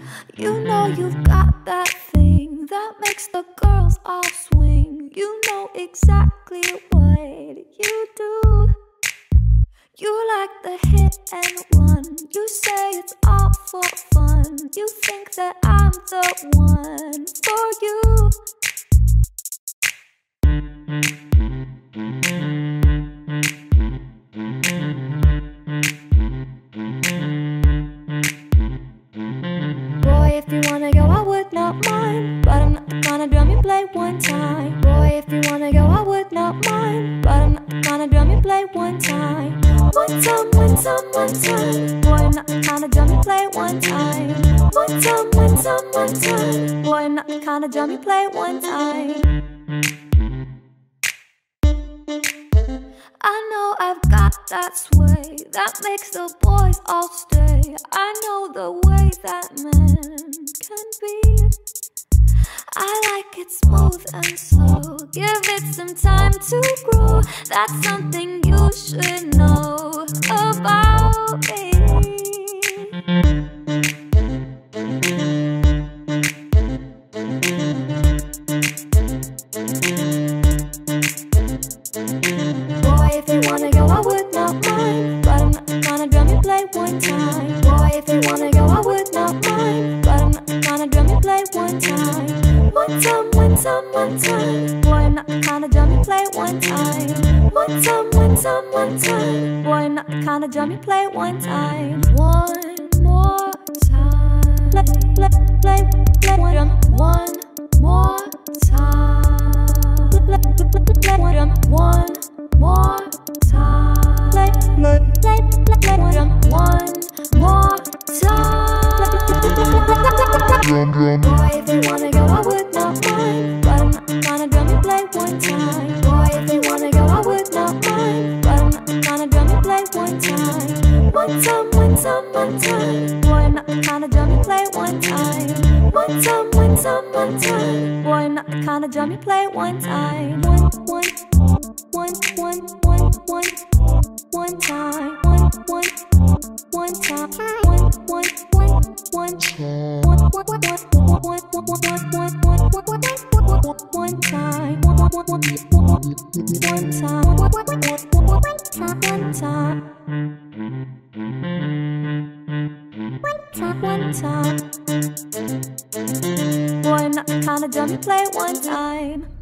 You know you've got that thing that makes the girls all swing. You know exactly what you do. You like the hit and run. You say it's all for fun. You think that I'm the one for you. Boy, if you wanna go, I would not mind, but I'm not the kind of drum you play one time. Boy, if you wanna go, I would not mind, but I'm not the kind of drum you play one time. One time, one time, one time. Boy, I'm not the kind of drum you play one time. One time, one time, one time. Boy, I'm not the kind of drum you play one time. I know I've got that sway that makes the boys all stay. I know the way that men can be. I like it smooth and slow. Give it some time to grow. That's something you should know about me. If you wanna go, I would not mind, but I'm not the kind of drum you play one time. Boy, if you wanna go, I would not mind, but I'm not the kind of drum you play one time. One time, one time, one time. Boy, I'm not the kind of drum you play one time. One time, one time, one time. Boy, I'm not the kind of drum you play one time. One more time. Play drum one more time. Play drum one more time. Play drum one more time. Boy, if you wanna go, I would not mind, but I'm not the kind of drum you play one time. Boy, if you wanna go, I would not mind, but I'm not the kind of drum you play one time. One time, one time, one time. Boy, I'm not the kind of drum you play one time. One time, one time, one time. Boy, I'm not the kind of drum you play one time. One time, one time, one time, one time. Boy, I'm not the kind of drum you play one time.